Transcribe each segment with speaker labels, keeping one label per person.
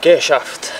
Speaker 1: Geschafft.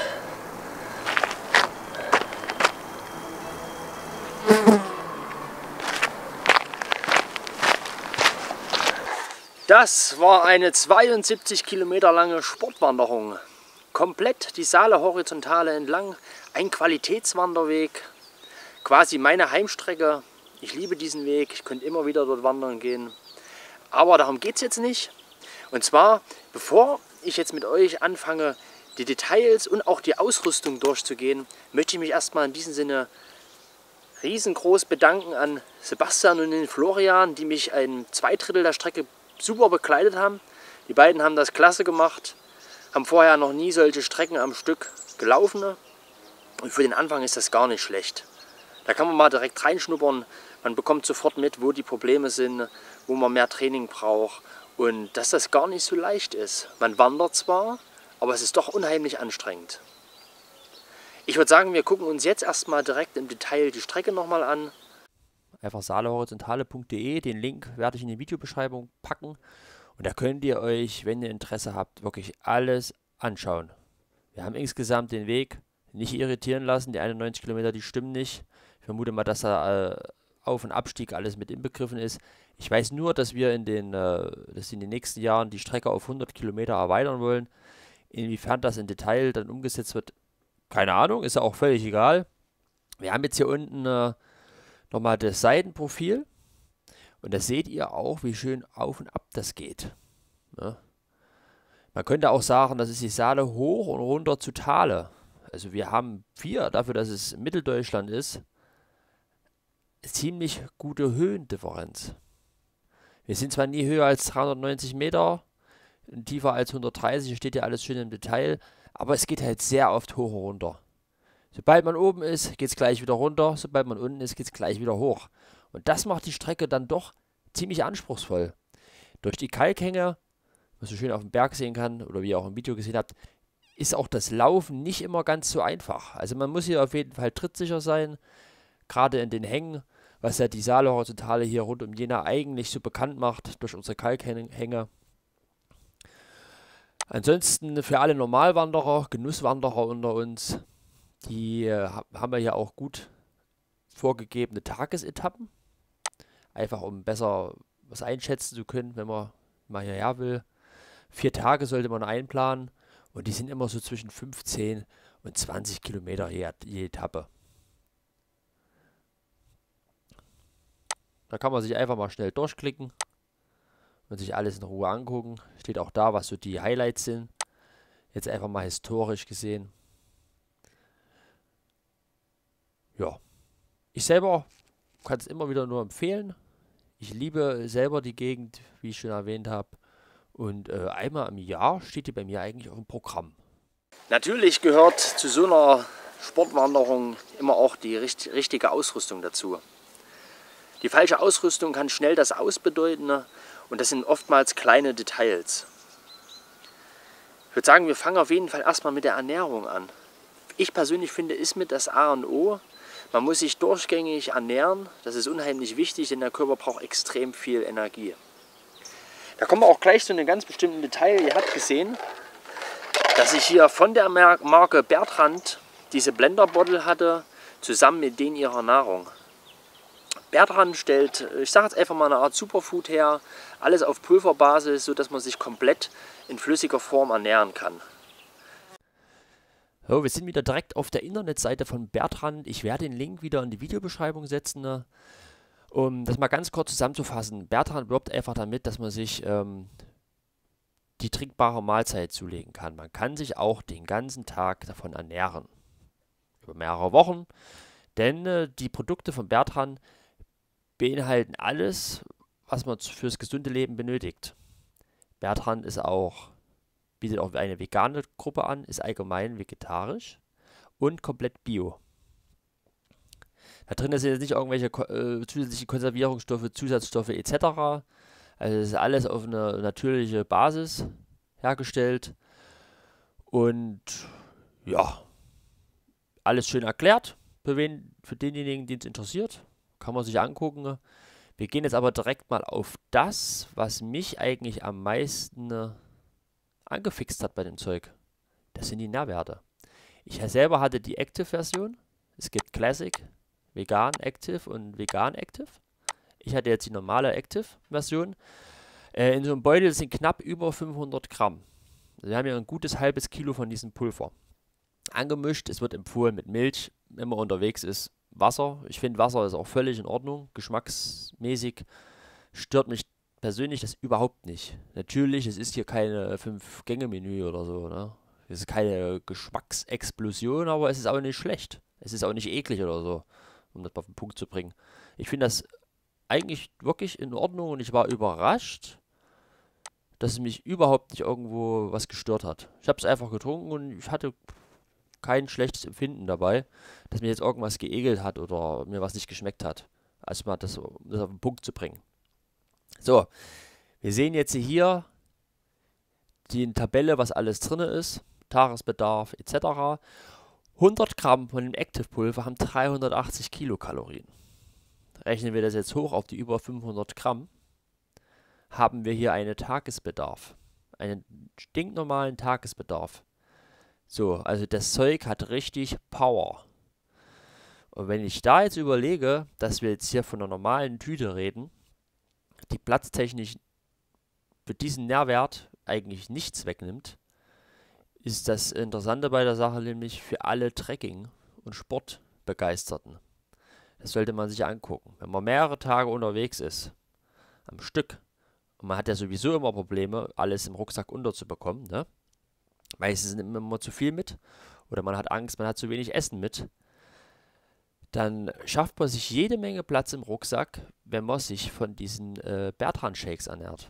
Speaker 1: Das war eine 72 Kilometer lange Sportwanderung. Komplett die Saale Horizontale entlang. Ein Qualitätswanderweg. Quasi meine Heimstrecke. Ich liebe diesen Weg. Ich könnte immer wieder dort wandern gehen. Aber darum geht es jetzt nicht. Und zwar, bevor ich jetzt mit euch anfange, die Details und auch die Ausrüstung durchzugehen, möchte ich mich erstmal in diesem Sinne riesengroß bedanken an Sebastian und den Florian, die mich ein 2/3 der Strecke super begleitet haben. Die beiden haben das klasse gemacht, haben vorher noch nie solche Strecken am Stück gelaufen. Und für den Anfang ist das gar nicht schlecht. Da kann man mal direkt reinschnuppern, man bekommt sofort mit, wo die Probleme sind, wo man mehr Training braucht und dass das gar nicht so leicht ist. Man wandert zwar, aber es ist doch unheimlich anstrengend. Ich würde sagen, wir gucken uns jetzt erstmal direkt im Detail die Strecke nochmal an. Einfach saalehorizontale.de, den Link werde ich in die Videobeschreibung packen. Und da könnt ihr euch, wenn ihr Interesse habt, wirklich alles anschauen. Wir haben insgesamt den Weg nicht irritieren lassen. Die 91 Kilometer, die stimmen nicht. Ich vermute mal, dass da Auf- und Abstieg alles mit inbegriffen ist. Ich weiß nur, dass wir in den nächsten Jahren die Strecke auf 100 Kilometer erweitern wollen. Inwiefern das im Detail dann umgesetzt wird, keine Ahnung, ist ja auch völlig egal. Wir haben jetzt hier unten nochmal das Seitenprofil und da seht ihr auch, wie schön auf und ab das geht. Ja. Man könnte auch sagen, das ist die Saale hoch und runter zu Tale. Also wir haben dafür, dass es Mitteldeutschland ist, ziemlich gute Höhendifferenz. Wir sind zwar nie höher als 390 Meter, tiefer als 130, steht ja alles schön im Detail, aber es geht halt sehr oft hoch und runter. Sobald man oben ist, geht es gleich wieder runter, sobald man unten ist, geht es gleich wieder hoch. Und das macht die Strecke dann doch ziemlich anspruchsvoll. Durch die Kalkhänge, was man schön auf dem Berg sehen kann, oder wie ihr auch im Video gesehen habt, ist auch das Laufen nicht immer ganz so einfach. Also man muss hier auf jeden Fall trittsicher sein, gerade in den Hängen, was ja die Saale Horizontale hier rund um Jena eigentlich so bekannt macht, durch unsere Kalkhänge. Ansonsten für alle Normalwanderer, Genusswanderer unter uns, die haben wir hier auch gut vorgegebene Tagesetappen. Einfach um besser was einschätzen zu können, wenn man mal hierher will. 4 Tage sollte man einplanen und die sind immer so zwischen 15 und 20 Kilometer je Etappe. Da kann man sich einfach mal schnell durchklicken und sich alles in Ruhe angucken. Steht auch da, was so die Highlights sind. Jetzt einfach mal historisch gesehen. Ja, ich selber kann es immer wieder nur empfehlen. Ich liebe selber die Gegend, wie ich schon erwähnt habe. Und einmal im Jahr steht die bei mir eigentlich auf dem Programm. Natürlich gehört zu so einer Sportwanderung immer auch die richtige Ausrüstung dazu. Die falsche Ausrüstung kann schnell das Aus bedeuten und das sind oftmals kleine Details. Ich würde sagen, wir fangen auf jeden Fall erstmal mit der Ernährung an. Ich persönlich finde, ist mit das A und O. Man muss sich durchgängig ernähren. Das ist unheimlich wichtig, denn der Körper braucht extrem viel Energie. Da kommen wir auch gleich zu einem ganz bestimmten Detail. Ihr habt gesehen, dass ich hier von der Marke Bertrand diese Blender-Bottle hatte, zusammen mit denen ihrer Nahrung. Bertrand stellt, ich sage jetzt einfach mal eine Art Superfood her, alles auf Pulverbasis, sodass man sich komplett in flüssiger Form ernähren kann. So, wir sind wieder direkt auf der Internetseite von Bertrand. Ich werde den Link wieder in die Videobeschreibung setzen. Um das mal ganz kurz zusammenzufassen, Bertrand wirbt einfach damit, dass man sich die trinkbare Mahlzeit zulegen kann. Man kann sich auch den ganzen Tag davon ernähren. Über mehrere Wochen. Denn die Produkte von Bertrand beinhalten alles, was man fürs gesunde Leben benötigt. Bertrand bietet auch eine vegane Gruppe an, ist allgemein vegetarisch und komplett bio. Da drin sind jetzt nicht irgendwelche zusätzliche Konservierungsstoffe, Zusatzstoffe etc. Also es ist alles auf eine natürliche Basis hergestellt. Und ja, alles schön erklärt. Für denjenigen, den es interessiert, kann man sich angucken. Wir gehen jetzt aber direkt mal auf das, was mich eigentlich am meisten angefixt hat bei dem Zeug. Das sind die Nährwerte. Ich selber hatte die Active-Version. Es gibt Classic, Vegan Active und Vegan Active. Ich hatte jetzt die normale Active-Version. In so einem Beutel sind knapp über 500 Gramm. Also wir haben hier ein gutes halbes Kilo von diesem Pulver. Angemischt, es wird empfohlen mit Milch, wenn man unterwegs ist, Wasser. Ich finde Wasser ist auch völlig in Ordnung, geschmacksmäßig stört mich persönlich das überhaupt nicht. Natürlich, es ist hier keine 5-Gänge-Menü oder so, ne? Es ist keine Geschmacksexplosion, aber es ist auch nicht schlecht. Es ist auch nicht eklig oder so, um das auf den Punkt zu bringen. Ich finde das eigentlich wirklich in Ordnung und ich war überrascht, dass es mich überhaupt nicht irgendwo was gestört hat. Ich habe es einfach getrunken und ich hatte kein schlechtes Empfinden dabei, dass mir jetzt irgendwas geekelt hat oder mir was nicht geschmeckt hat. Also mal das auf den Punkt zu bringen. So, wir sehen jetzt hier die Tabelle, was alles drin ist, Tagesbedarf etc. 100 Gramm von dem Active Pulver haben 380 Kilokalorien. Rechnen wir das jetzt hoch auf die über 500 Gramm, haben wir hier einen Tagesbedarf, einen stinknormalen Tagesbedarf. So, also das Zeug hat richtig Power. Und wenn ich da jetzt überlege, dass wir jetzt hier von einer normalen Tüte reden, die platztechnisch für diesen Nährwert eigentlich nichts wegnimmt, ist das Interessante bei der Sache nämlich für alle Trekking- und Sportbegeisterten. Das sollte man sich angucken. Wenn man mehrere Tage unterwegs ist, am Stück, und man hat ja sowieso immer Probleme, alles im Rucksack unterzubekommen, ne? Meistens nimmt man immer zu viel mit oder man hat Angst, man hat zu wenig Essen mit. Dann schafft man sich jede Menge Platz im Rucksack, wenn man sich von diesen Bertrand-Shakes ernährt.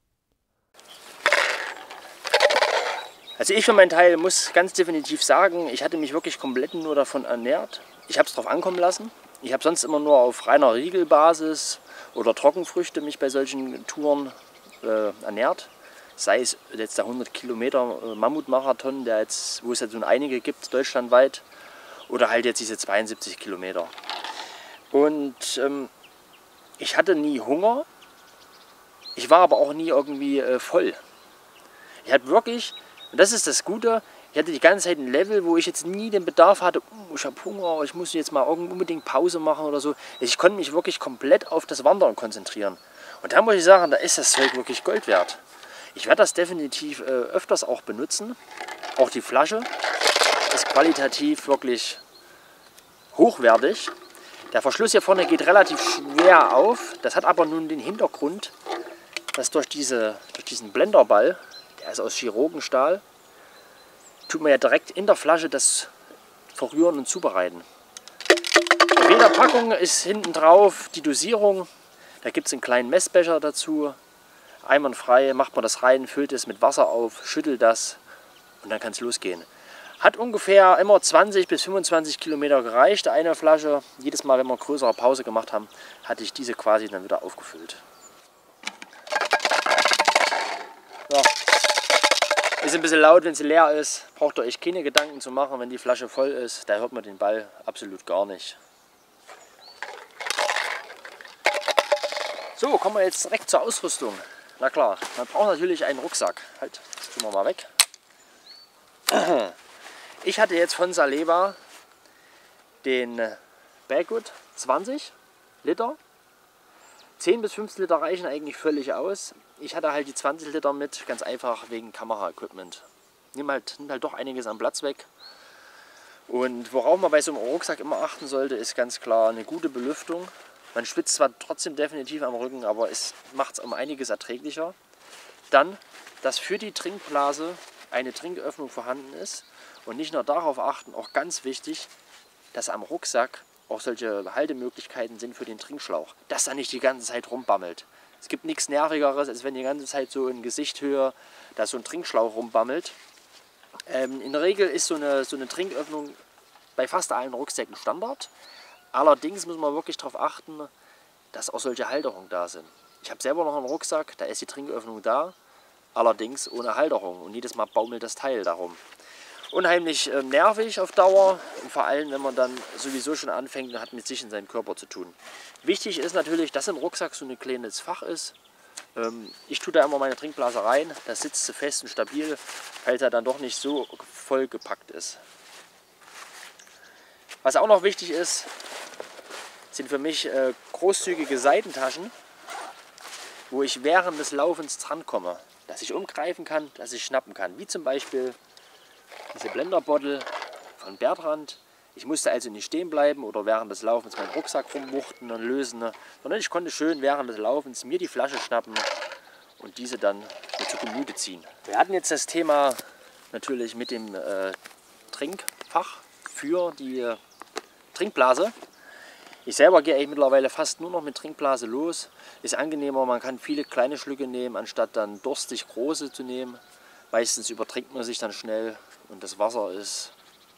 Speaker 1: Also ich für meinen Teil muss ganz definitiv sagen, ich hatte mich wirklich komplett nur davon ernährt. Ich habe es drauf ankommen lassen. Ich habe sonst immer nur auf reiner Riegelbasis oder Trockenfrüchte mich bei solchen Touren ernährt. Sei es jetzt der 100 Kilometer Mammutmarathon, wo es jetzt nun einige gibt, deutschlandweit, oder halt jetzt diese 72 Kilometer. Und ich hatte nie Hunger, ich war aber auch nie irgendwie voll. Ich hatte wirklich, und das ist das Gute, ich hatte die ganze Zeit ein Level, wo ich jetzt nie den Bedarf hatte, ich habe Hunger, ich muss jetzt mal unbedingt Pause machen oder so. Ich konnte mich wirklich komplett auf das Wandern konzentrieren. Und da muss ich sagen, da ist das Zeug wirklich Gold wert. Ich werde das definitiv öfters auch benutzen. Auch die Flasche ist qualitativ wirklich hochwertig. Der Verschluss hier vorne geht relativ schwer auf. Das hat aber nun den Hintergrund, dass durch diesen Blenderball, der ist aus Chirurgenstahl, tut man ja direkt in der Flasche das verrühren und zubereiten. Auf jeder Packung ist hinten drauf die Dosierung. Da gibt es einen kleinen Messbecher dazu. Einwandfrei macht man das rein, füllt es mit Wasser auf, schüttelt das und dann kann es losgehen. Hat ungefähr immer 20 bis 25 Kilometer gereicht, eine Flasche. Jedes Mal, wenn wir größere Pause gemacht haben, hatte ich diese quasi dann wieder aufgefüllt. So. Ist ein bisschen laut, wenn sie leer ist. Braucht ihr euch keine Gedanken zu machen, wenn die Flasche voll ist. Da hört man den Ball absolut gar nicht. So, kommen wir jetzt direkt zur Ausrüstung. Na klar, man braucht natürlich einen Rucksack. Halt, das tun wir mal weg. Ich hatte jetzt von Saleva den Bagwood 20 Liter. 10 bis 15 Liter reichen eigentlich völlig aus. Ich hatte halt die 20 Liter mit, ganz einfach wegen Kameraequipment. Nimmt halt doch einiges an Platz weg. Und worauf man bei so einem Rucksack immer achten sollte, ist ganz klar eine gute Belüftung. Man schwitzt zwar trotzdem definitiv am Rücken, aber es macht es um einiges erträglicher. Dann, dass für die Trinkblase eine Trinköffnung vorhanden ist. Und nicht nur darauf achten, auch ganz wichtig, dass am Rucksack auch solche Haltemöglichkeiten sind für den Trinkschlauch. Dass er nicht die ganze Zeit rumbammelt. Es gibt nichts Nervigeres, als wenn die ganze Zeit so in Gesichthöhe da so ein Trinkschlauch rumbammelt. In der Regel ist so eine Trinköffnung bei fast allen Rucksäcken Standard. Allerdings muss man wirklich darauf achten, dass auch solche Halterungen da sind. Ich habe selber noch einen Rucksack, da ist die Trinköffnung da, allerdings ohne Halterung. Und jedes Mal baumelt das Teil darum. Unheimlich nervig auf Dauer und vor allem, wenn man dann sowieso schon anfängt und hat mit sich in seinem Körper zu tun. Wichtig ist natürlich, dass im Rucksack so ein kleines Fach ist, Ich tue da immer meine Trinkblase rein, da sitzt sie fest und stabil, weil er dann doch nicht so voll gepackt ist. Was auch noch wichtig ist, sind für mich großzügige Seitentaschen, wo ich während des Laufens drankomme, dass ich umgreifen kann, dass ich schnappen kann. Wie zum Beispiel diese Blenderbottle von Bertrand. Ich musste also nicht stehen bleiben oder während des Laufens meinen Rucksack rumwuchten und lösen, sondern ich konnte schön während des Laufens mir die Flasche schnappen und diese dann mir zu Gemüte ziehen. Wir hatten jetzt das Thema natürlich mit dem Trinkfach für die Trinkblase. Ich selber gehe mittlerweile fast nur noch mit Trinkblase los. Ist angenehmer, man kann viele kleine Schlücke nehmen, anstatt dann durstig große zu nehmen. Meistens übertrinkt man sich dann schnell und das Wasser ist,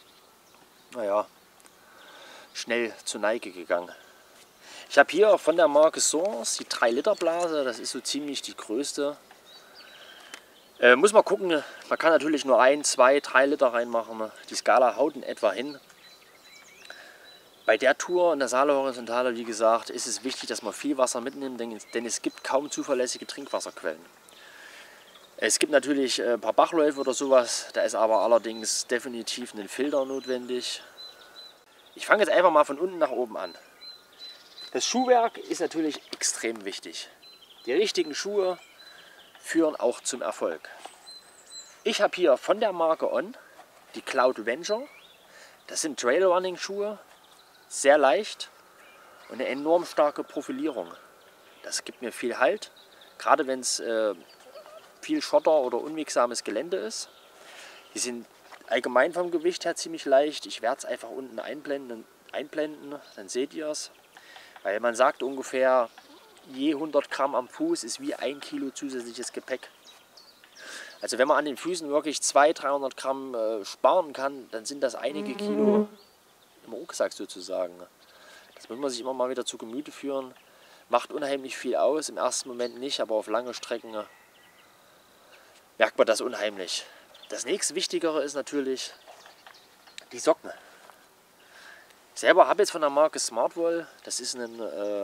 Speaker 1: naja, schnell zur Neige gegangen. Ich habe hier von der Marke Source die 3-Liter Blase, das ist so ziemlich die größte. Muss man gucken, man kann natürlich nur 1, 2, 3 Liter reinmachen. Die Skala haut in etwa hin. Bei der Tour in der Saale Horizontale, wie gesagt, ist es wichtig, dass man viel Wasser mitnimmt, denn es gibt kaum zuverlässige Trinkwasserquellen. Es gibt natürlich ein paar Bachläufe oder sowas, da ist aber allerdings definitiv ein Filter notwendig. Ich fange jetzt einfach mal von unten nach oben an. Das Schuhwerk ist natürlich extrem wichtig. Die richtigen Schuhe führen auch zum Erfolg. Ich habe hier von der Marke On die Cloud Venture. Das sind Trailrunning-Schuhe, sehr leicht und eine enorm starke Profilierung. Das gibt mir viel Halt, gerade wenn es viel Schotter oder unwegsames Gelände ist. Die sind allgemein vom Gewicht her ziemlich leicht. Ich werde es einfach unten einblenden, dann seht ihr es. Weil man sagt ungefähr, je 100 Gramm am Fuß ist wie 1 Kilo zusätzliches Gepäck. Also wenn man an den Füßen wirklich 200-300 Gramm sparen kann, dann sind das einige Kilo im Rucksack sozusagen. Das muss man sich immer mal wieder zu Gemüte führen. Macht unheimlich viel aus, im ersten Moment nicht, aber auf lange Strecken merkt man das unheimlich. Das nächste Wichtigere ist natürlich die Socken. Ich selber habe jetzt von der Marke Smartwool, das ist ein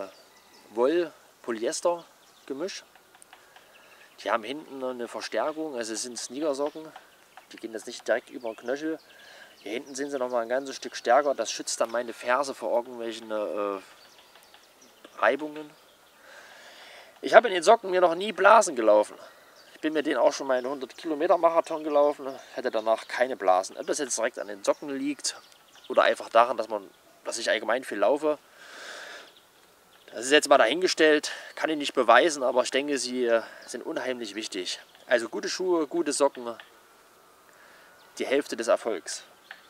Speaker 1: Woll-Polyester-Gemisch. Die haben hinten eine Verstärkung, also es sind Sneakersocken, die gehen jetzt nicht direkt über den Knöchel. Hier hinten sind sie noch mal ein ganzes Stück stärker, das schützt dann meine Ferse vor irgendwelchen Reibungen. Ich habe in den Socken mir noch nie Blasen gelaufen. Ich bin mir den auch schon mal einen 100 Kilometer Marathon gelaufen, hätte danach keine Blasen. Ob das jetzt direkt an den Socken liegt oder einfach daran, dass ich allgemein viel laufe, das ist jetzt mal dahingestellt, kann ich nicht beweisen, aber ich denke, sie sind unheimlich wichtig. Also gute Schuhe, gute Socken, die Hälfte des Erfolgs.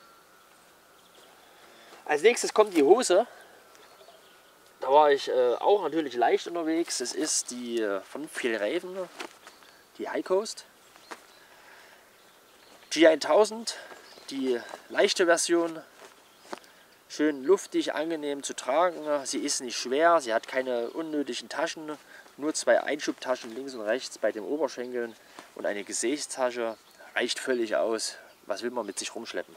Speaker 1: Als nächstes kommt die Hose. Da war ich auch natürlich leicht unterwegs. Es ist die von Fjällräven, die High Coast. G1000, die leichte Version. Schön luftig, angenehm zu tragen. Sie ist nicht schwer, sie hat keine unnötigen Taschen. Nur 2 Einschubtaschen links und rechts bei den Oberschenkeln und eine Gesäßtasche. Reicht völlig aus. Was will man mit sich rumschleppen?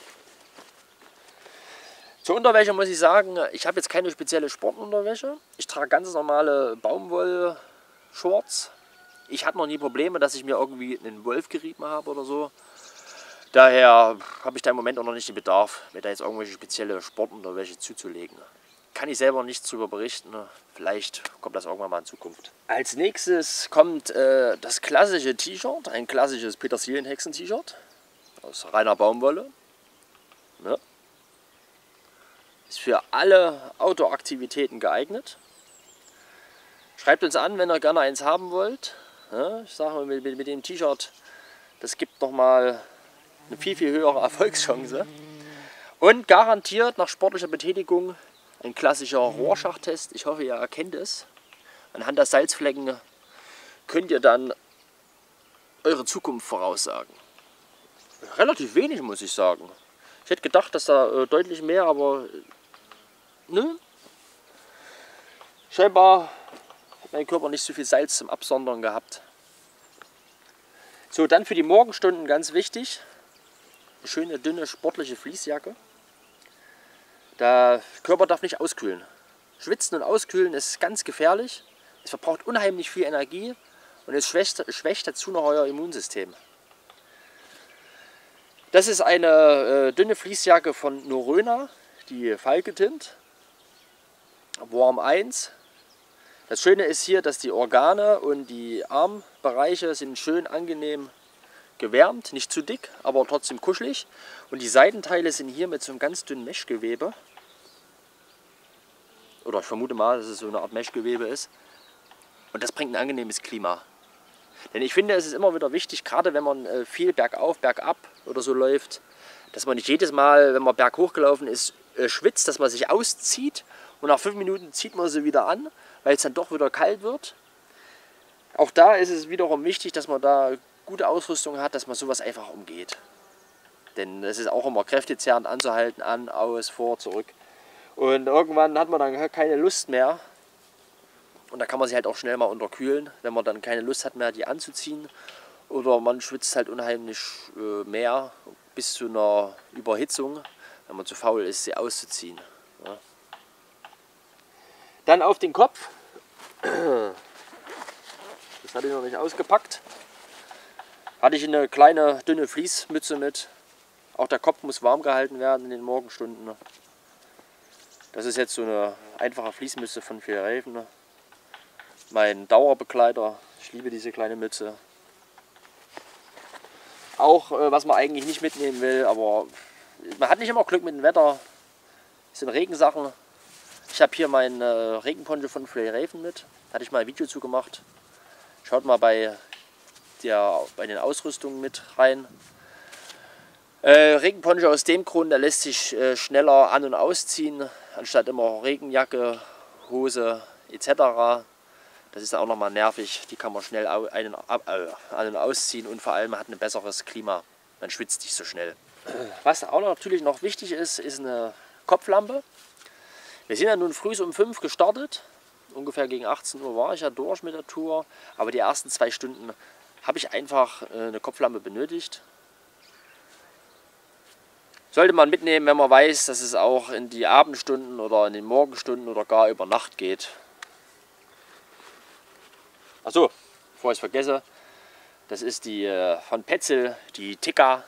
Speaker 1: Zur Unterwäsche muss ich sagen, ich habe jetzt keine spezielle Sportunterwäsche. Ich trage ganz normale Baumwoll-Shorts. Ich hatte noch nie Probleme, dass ich mir irgendwie einen Wolf gerieben habe oder so. Daher habe ich da im Moment auch noch nicht den Bedarf, mir da jetzt irgendwelche spezielle Sportunterwäsche zuzulegen. Kann ich selber nichts darüber berichten. Vielleicht kommt das irgendwann mal in Zukunft. Als nächstes kommt das klassische T-Shirt, ein klassisches Petersilienhexen-T-Shirt aus reiner Baumwolle. Ja. Ist für alle Outdoor-Aktivitäten geeignet. Schreibt uns an, wenn ihr gerne eins haben wollt. Ja, ich sage mal, mit dem T-Shirt, das gibt nochmal eine viel, viel höhere Erfolgschance. Und garantiert nach sportlicher Betätigung ein klassischer Rorschach-Test. Ich hoffe, ihr erkennt es. Anhand der Salzflecken könnt ihr dann eure Zukunft voraussagen. Relativ wenig, muss ich sagen. Ich hätte gedacht, dass da deutlich mehr, aber ne? Scheinbar hat mein Körper nicht so viel Salz zum Absondern gehabt. So, dann für die Morgenstunden ganz wichtig. Eine schöne, dünne, sportliche Fließjacke. Der Körper darf nicht auskühlen. Schwitzen und auskühlen ist ganz gefährlich. Es verbraucht unheimlich viel Energie und es schwächt dazu noch euer Immunsystem. Das ist eine dünne Fließjacke von Norröna, die Falke Tint, Warm 1. Das Schöne ist hier, dass die Organe und die Armbereiche sind schön angenehm gewärmt, nicht zu dick, aber trotzdem kuschelig. Und die Seitenteile sind hier mit so einem ganz dünnen Meshgewebe. Oder ich vermute mal, dass es so eine Art Meshgewebe ist. Und das bringt ein angenehmes Klima. Denn ich finde, es ist immer wieder wichtig, gerade wenn man viel bergauf, bergab oder so läuft, dass man nicht jedes Mal, wenn man berghoch gelaufen ist, schwitzt, dass man sich auszieht und nach 5 Minuten zieht man sie wieder an, weil es dann doch wieder kalt wird. Auch da ist es wiederum wichtig, dass man da gute Ausrüstung hat, dass man sowas einfach umgeht. Denn es ist auch immer kräftezehrend anzuhalten, an, aus, vor, zurück. Und irgendwann hat man dann keine Lust mehr. Und da kann man sich halt auch schnell mal unterkühlen, wenn man dann keine Lust hat mehr, die anzuziehen. Oder man schwitzt halt unheimlich mehr bis zu einer Überhitzung, wenn man zu faul ist, sie auszuziehen. Ja. Dann auf den Kopf. Das hatte ich noch nicht ausgepackt. Hatte ich eine kleine, dünne Fließmütze mit. Auch der Kopf muss warm gehalten werden in den Morgenstunden. Das ist jetzt so eine einfache Fließmütze von Fjällräven. Mein Dauerbegleiter. Ich liebe diese kleine Mütze. Auch was man eigentlich nicht mitnehmen will, aber man hat nicht immer Glück mit dem Wetter. Das sind Regensachen. Ich habe hier meinen Regenponcho von Fjällräven mit. Da hatte ich mal ein Video zu gemacht. Schaut mal bei den Ausrüstungen mit rein. Regenponcho aus dem Grund, der lässt sich schneller an- und ausziehen, anstatt immer Regenjacke, Hose etc. Das ist auch nochmal nervig, die kann man schnell an- und ausziehen und vor allem hat ein besseres Klima, man schwitzt nicht so schnell. Was auch natürlich noch wichtig ist, ist eine Kopflampe. Wir sind ja nun früh um 5 gestartet, ungefähr gegen 18 Uhr war ich ja durch mit der Tour, aber die ersten 2 Stunden habe ich einfach eine Kopflampe benötigt. Sollte man mitnehmen, wenn man weiß, dass es auch in die Abendstunden oder in den Morgenstunden oder gar über Nacht geht. Achso, bevor ich es vergesse, das ist die von Petzl, die Tikka.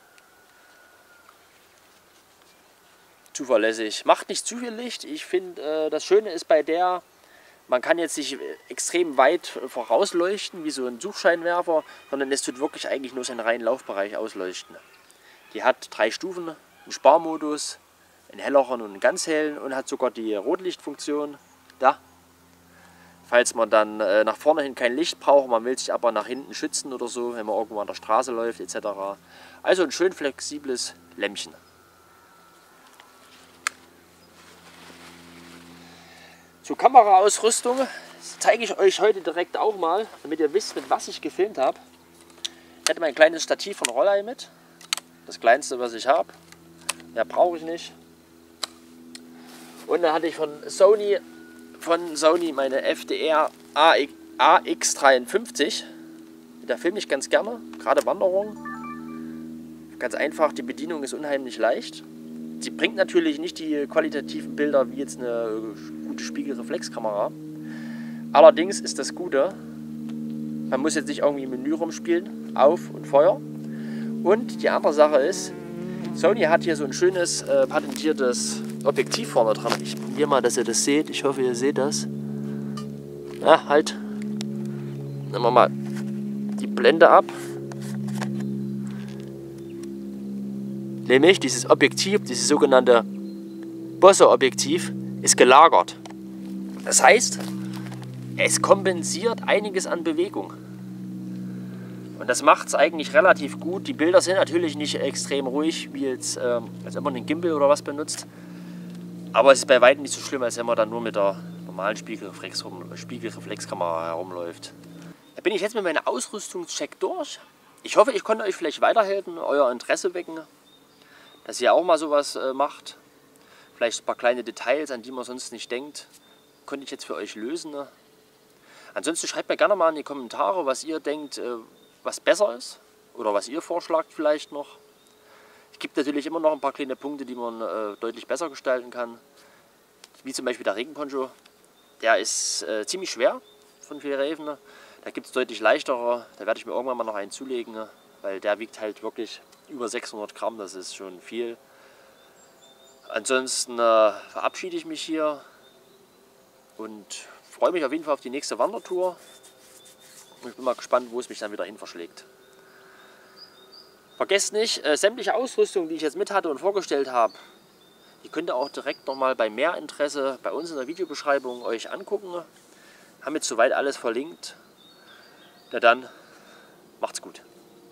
Speaker 1: Zuverlässig. Macht nicht zu viel Licht. Ich finde, das Schöne ist bei der, man kann jetzt nicht extrem weit vorausleuchten, wie so ein Suchscheinwerfer, sondern es tut wirklich eigentlich nur seinen reinen Laufbereich ausleuchten. Die hat 3 Stufen, einen Sparmodus, einen helleren und einen ganz hellen und hat sogar die Rotlichtfunktion da. Falls man dann nach vorne hin kein Licht braucht, man will sich aber nach hinten schützen oder so, wenn man irgendwo an der Straße läuft etc. Also ein schön flexibles Lämpchen. Zur Kameraausrüstung zeige ich euch heute direkt auch mal, damit ihr wisst, mit was ich gefilmt habe. Ich hatte mein kleines Stativ von Rollei mit. Das kleinste, was ich habe. Mehr brauche ich nicht. Und dann hatte ich von Sony meine FDR AX53. Da filme ich ganz gerne, gerade Wanderungen. Ganz einfach, die Bedienung ist unheimlich leicht. Sie bringt natürlich nicht die qualitativen Bilder wie jetzt eine gute Spiegelreflexkamera. Allerdings ist das Gute, man muss jetzt nicht irgendwie im Menü rumspielen, auf und Feuer. Und die andere Sache ist, Sony hat hier so ein schönes patentiertes Objektiv vorne dran. Ich probiere mal, dass ihr das seht. Ich hoffe, ihr seht das. Ja, halt. Nehmen wir mal die Blende ab. Nämlich dieses Objektiv, dieses sogenannte Bosse-Objektiv, ist gelagert. Das heißt, es kompensiert einiges an Bewegung. Und das macht es eigentlich relativ gut. Die Bilder sind natürlich nicht extrem ruhig, wie jetzt, als wenn man einen Gimbal oder was benutzt. Aber es ist bei weitem nicht so schlimm, als wenn man dann nur mit der normalen Spiegelreflexkamera herumläuft. Da bin ich jetzt mit meinem Ausrüstungscheck durch. Ich hoffe, ich konnte euch vielleicht weiterhelfen, euer Interesse wecken, dass ihr auch mal sowas macht. Vielleicht ein paar kleine Details, an die man sonst nicht denkt, konnte ich jetzt für euch lösen. Ansonsten schreibt mir gerne mal in die Kommentare, was ihr denkt, was besser ist oder was ihr vorschlagt vielleicht noch. Es gibt natürlich immer noch ein paar kleine Punkte, die man deutlich besser gestalten kann. Wie zum Beispiel der Regenponcho. Der ist ziemlich schwer. von Fjällräven. Da gibt es deutlich leichtere, da werde ich mir irgendwann mal noch einen zulegen, weil der wiegt halt wirklich über 600 Gramm, das ist schon viel. Ansonsten verabschiede ich mich hier und freue mich auf jeden Fall auf die nächste Wandertour. Ich bin mal gespannt, wo es mich dann wieder hin verschlägt. Vergesst nicht, sämtliche Ausrüstung, die ich jetzt mit hatte und vorgestellt habe, die könnt ihr auch direkt nochmal bei mehr Interesse bei uns in der Videobeschreibung euch angucken. Haben jetzt soweit alles verlinkt. Na dann, macht's gut.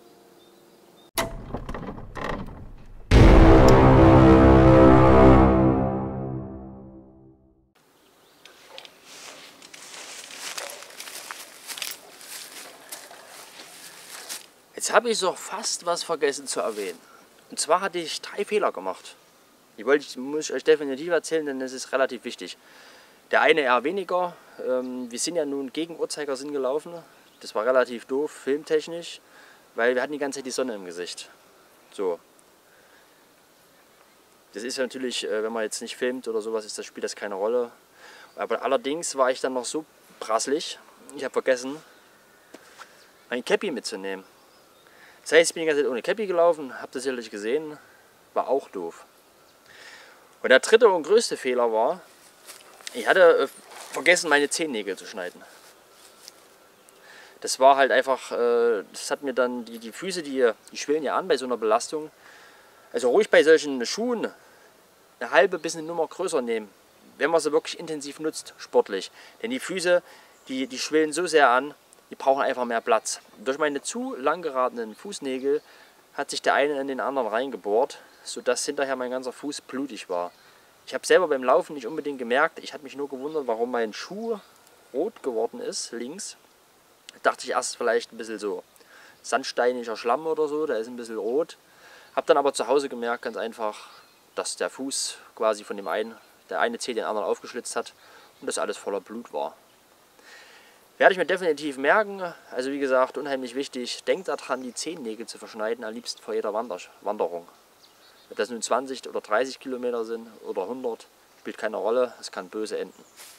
Speaker 1: Jetzt habe ich so fast was vergessen zu erwähnen. Und zwar hatte ich 3 Fehler gemacht. Die muss ich euch definitiv erzählen, denn das ist relativ wichtig. Der eine eher weniger. Wir sind ja nun gegen Uhrzeigersinn gelaufen. Das war relativ doof, filmtechnisch, weil wir hatten die ganze Zeit die Sonne im Gesicht. So. Das ist ja natürlich, wenn man jetzt nicht filmt oder sowas, spielt das keine Rolle. Aber allerdings war ich dann noch so prasselig, ich habe vergessen, mein Käppi mitzunehmen. Das heißt, ich bin die ganze Zeit ohne Käppi gelaufen, habt ihr sicherlich gesehen, war auch doof. Und der dritte und größte Fehler war, ich hatte vergessen, meine Zehennägel zu schneiden. Das war halt einfach, das hat mir dann die Füße, die schwellen ja an bei so einer Belastung. Also ruhig bei solchen Schuhen eine halbe bis eine Nummer größer nehmen, wenn man sie wirklich intensiv nutzt, sportlich. Denn die Füße, die schwellen so sehr an, die brauchen einfach mehr Platz. Durch meine zu lang geratenen Fußnägel hat sich der eine in den anderen reingebohrt, sodass hinterher mein ganzer Fuß blutig war. Ich habe selber beim Laufen nicht unbedingt gemerkt, ich hatte mich nur gewundert, warum mein Schuh rot geworden ist, links. Da dachte ich erst vielleicht ein bisschen so sandsteiniger Schlamm oder so, der ist ein bisschen rot. Habe dann aber zu Hause gemerkt, ganz einfach, dass der Fuß quasi von dem einen, der eine Zeh den anderen aufgeschlitzt hat und das alles voller Blut war. Werde ich mir definitiv merken. Also wie gesagt, unheimlich wichtig, denkt daran, die Zehennägel zu verschneiden, am liebsten vor jeder Wanderung. Ob das nun 20 oder 30 Kilometer sind oder 100, spielt keine Rolle, es kann böse enden.